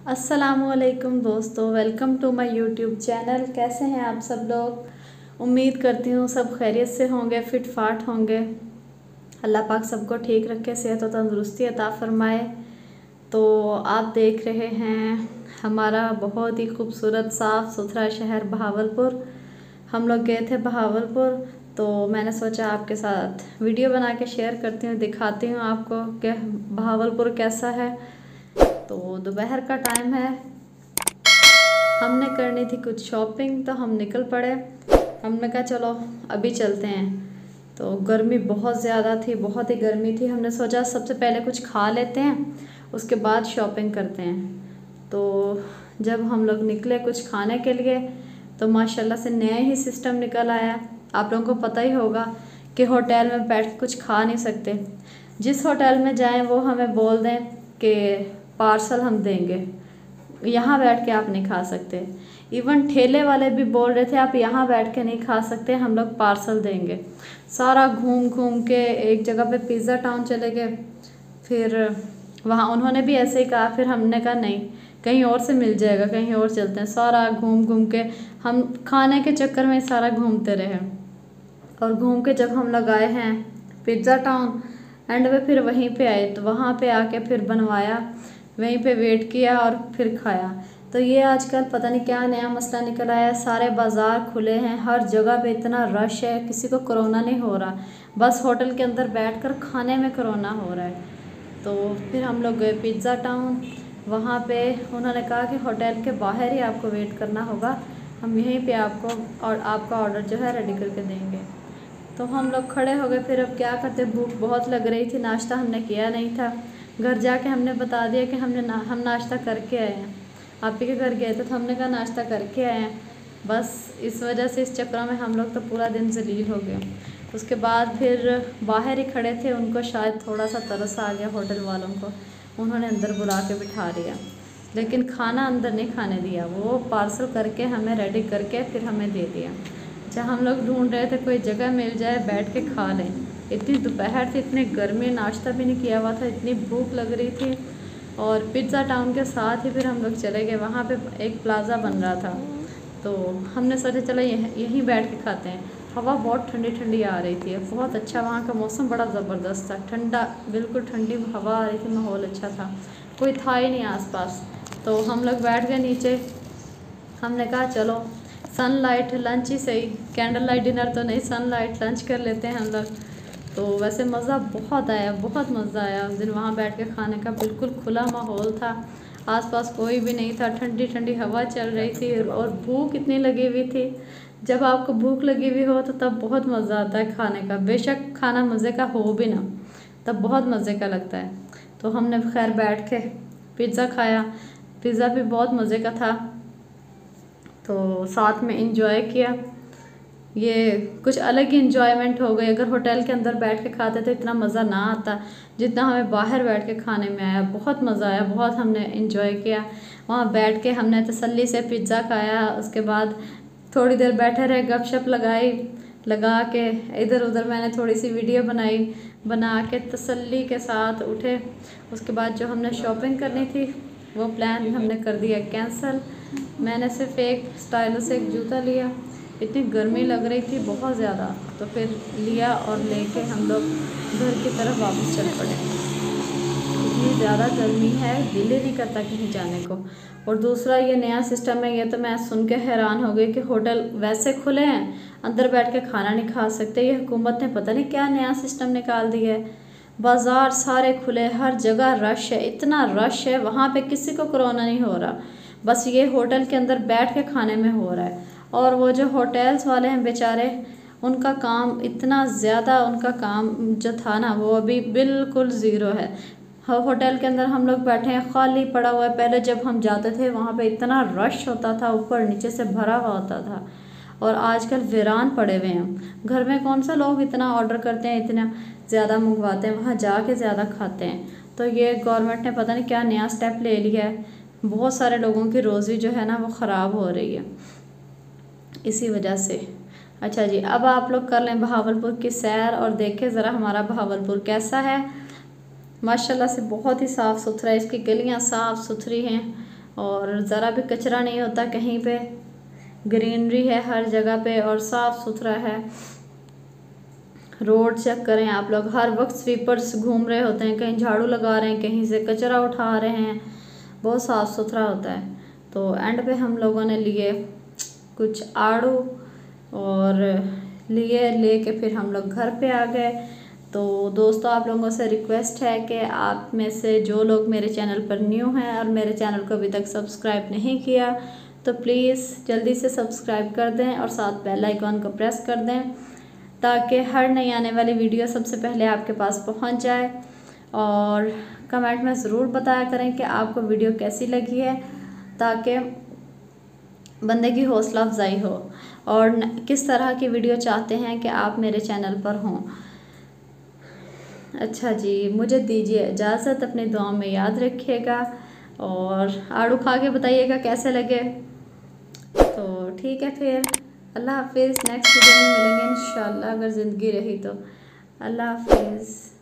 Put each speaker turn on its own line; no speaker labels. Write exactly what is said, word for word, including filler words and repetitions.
अस्सलामुअलैकुम दोस्तों, welcome to my YouTube channel. कैसे हैं आप सब लोग। उम्मीद करती हूँ सब खैरियत से होंगे, फिट फाट होंगे। अल्लाह पाक सबको ठीक रखे, सेहत और तंदुरुस्ती अता फरमाए। तो आप देख रहे हैं हमारा बहुत ही खूबसूरत साफ़ सुथरा शहर बहावलपुर। हम लोग गए थे बहावलपुर, तो मैंने सोचा आपके साथ वीडियो बना के शेयर करती हूँ, दिखाती हूँ आपको कि बहावलपुर कैसा है। तो दोपहर का टाइम है, हमने करनी थी कुछ शॉपिंग, तो हम निकल पड़े। हमने कहा चलो अभी चलते हैं। तो गर्मी बहुत ज़्यादा थी, बहुत ही गर्मी थी। हमने सोचा सबसे पहले कुछ खा लेते हैं, उसके बाद शॉपिंग करते हैं। तो जब हम लोग निकले कुछ खाने के लिए, तो माशाल्लाह से नया ही सिस्टम निकल आया। आप लोगों को पता ही होगा कि होटल में बैठ के कुछ खा नहीं सकते। जिस होटल में जाएं वो हमें बोल दें कि पार्सल हम देंगे, यहाँ बैठ के आप नहीं खा सकते। इवन ठेले वाले भी बोल रहे थे आप यहाँ बैठ के नहीं खा सकते, हम लोग पार्सल देंगे। सारा घूम घूम के एक जगह पे पिज़्ज़ा टाउन चले गए, फिर वहाँ उन्होंने भी ऐसे ही कहा। फिर हमने कहा नहीं, कहीं और से मिल जाएगा, कहीं और चलते हैं। सारा घूम घूम के हम खाने के चक्कर में सारा घूमते रहे। और घूम के जब हम लोग आए हैं पिज़्ज़ा टाउन, एंड में फिर वहीं पे आए, तो वहाँ पे आके फिर बनवाया, वहीं पे वेट किया और फिर खाया। तो ये आजकल पता नहीं क्या नया मसला निकल आया, सारे बाज़ार खुले हैं, हर जगह पे इतना रश है, किसी को कोरोना नहीं हो रहा, बस होटल के अंदर बैठकर खाने में कोरोना हो रहा है। तो फिर हम लोग गए पिज़्ज़ा टाउन। वहाँ पे उन्होंने कहा कि होटल के बाहर ही आपको वेट करना होगा, हम यहीं पे आपको और आपका ऑर्डर जो है रेडी करके देंगे। तो हम लोग खड़े हो गए। फिर अब क्या करते, भूख बहुत लग रही थी, नाश्ता हमने किया नहीं था। घर जाके हमने बता दिया कि हमने ना हम नाश्ता करके आए हैं, आप ही के घर गए थे, तो हमने कहा नाश्ता करके आए हैं। बस इस वजह से, इस चक्कर में हम लोग तो पूरा दिन जलील हो गए। उसके बाद फिर बाहर ही खड़े थे, उनको शायद थोड़ा सा तरस आ गया होटल वालों को, उन्होंने अंदर बुला के बिठा दिया, लेकिन खाना अंदर नहीं खाने दिया। वो पार्सल करके हमें रेडी करके फिर हमें दे दिया। जहाँ हम लोग ढूंढ रहे थे कोई जगह मिल जाए बैठ के खा लें। इतनी दोपहर थी, इतनी गर्मी, नाश्ता भी नहीं किया हुआ था, इतनी भूख लग रही थी। और पिज़्ज़ा टाउन के साथ ही फिर हम लोग चले गए, वहाँ पे एक प्लाज़ा बन रहा था, तो हमने सोचा चलो यहीं यहीं बैठ के खाते हैं। हवा बहुत ठंडी ठंडी आ रही थी, बहुत अच्छा, वहाँ का मौसम बड़ा ज़बरदस्त था, ठंडा, बिल्कुल ठंडी हवा आ रही थी, माहौल अच्छा था, कोई था ही नहीं आसपास। तो हम लोग बैठ गए नीचे। हमने कहा चलो सनलाइट लंच ही सही, कैंडल लाइट डिनर तो नहीं, सनलाइट लंच कर लेते हैं हम लोग। तो वैसे मज़ा बहुत आया, बहुत मज़ा आया उस दिन वहाँ बैठ के खाने का। बिल्कुल खुला माहौल था, आसपास कोई भी नहीं था, ठंडी ठंडी हवा चल रही थी, और भूख इतनी लगी हुई थी। जब आपको भूख लगी हुई हो तो तब बहुत मज़ा आता है खाने का, बेशक खाना मज़े का हो भी ना, तब बहुत मज़े का लगता है। तो हमने खैर बैठ के पिज़्ज़ा खाया, पिज़्ज़ा भी बहुत मज़े का था, तो साथ में इंजॉय किया। ये कुछ अलग ही इंजॉयमेंट हो गई। अगर होटल के अंदर बैठ के खाते तो इतना मज़ा ना आता जितना हमें बाहर बैठ के खाने में आया। बहुत मज़ा आया, बहुत हमने इंजॉय किया। वहाँ बैठ के हमने तसल्ली से पिज़्ज़ा खाया, उसके बाद थोड़ी देर बैठे रहे, गपशप लगाई, लगा के इधर उधर मैंने थोड़ी सी वीडियो बनाई, बना के तसल्ली के साथ उठे। उसके बाद जो हमने शॉपिंग करनी थी वो प्लान हमने कर दिया कैंसिल। मैंने सिर्फ एक स्टाइल से एक जूता लिया, इतनी गर्मी लग रही थी बहुत ज़्यादा, तो फिर लिया और लेके हम लोग घर की तरफ वापस चल पड़े। इतनी ज़्यादा गर्मी है, दिल ही नहीं करता कहीं जाने को। और दूसरा ये नया सिस्टम है, ये तो मैं सुन के हैरान हो गई कि होटल वैसे खुले हैं, अंदर बैठ के खाना नहीं खा सकते। ये हुकूमत ने पता नहीं क्या नया सिस्टम निकाल दिया है। बाज़ार सारे खुले, हर जगह रश है, इतना रश है, वहाँ पे किसी को कोरोना नहीं हो रहा, बस ये होटल के अंदर बैठ के खाने में हो रहा है। और वो जो होटल्स वाले हैं बेचारे, उनका काम इतना ज़्यादा, उनका काम जो था ना वो अभी बिल्कुल ज़ीरो है। होटल के अंदर हम लोग बैठे हैं, खाली पड़ा हुआ है। पहले जब हम जाते थे वहाँ पे इतना रश होता था, ऊपर नीचे से भरा हुआ होता था, और आजकल वीरान पड़े हुए हैं। घर में कौन सा लोग इतना ऑर्डर करते हैं, इतना ज़्यादा मंगवाते हैं, वहाँ जाके ज़्यादा खाते हैं। तो ये गवर्नमेंट ने पता नहीं क्या नया स्टेप ले लिया है, बहुत सारे लोगों की रोज़ी जो है ना वो ख़राब हो रही है इसी वजह से। अच्छा जी, अब आप लोग कर लें बहावलपुर की सैर और देखें ज़रा हमारा बहावलपुर कैसा है। माशाल्लाह से बहुत ही साफ़ सुथरा है, इसकी गलियाँ साफ़ सुथरी हैं, और ज़रा भी कचरा नहीं होता कहीं पे, ग्रीनरी है हर जगह पे और साफ़ सुथरा है। रोड चेक करें आप लोग, हर वक्त स्वीपर्स घूम रहे होते हैं, कहीं झाड़ू लगा रहे हैं, कहीं से कचरा उठा रहे हैं, बहुत साफ़ सुथरा होता है। तो एंड पे हम लोगों ने लिए कुछ आड़ू और लिए लेके फिर हम लोग घर पे आ गए। तो दोस्तों आप लोगों से रिक्वेस्ट है कि आप में से जो लोग मेरे चैनल पर न्यू हैं और मेरे चैनल को अभी तक सब्सक्राइब नहीं किया तो प्लीज़ जल्दी से सब्सक्राइब कर दें और साथ बेल आइकॉन को प्रेस कर दें ताकि हर नई आने वाली वीडियो सबसे पहले आपके पास पहुंच जाए। और कमेंट में ज़रूर बताया करें कि आपको वीडियो कैसी लगी है ताकि बंदे की हौसला अफजाई हो और किस तरह की वीडियो चाहते हैं कि आप मेरे चैनल पर हों। अच्छा जी, मुझे दीजिए इजाज़त, अपनी दुआ में याद रखिएगा और आड़ू खा के बताइएगा कैसे लगे। तो ठीक है, फिर अल्लाह हाफिज़। नेक्स्ट वीडियो में मिलेंगे इंशाल्लाह, अगर ज़िंदगी रही तो। अल्लाह हाफिज़।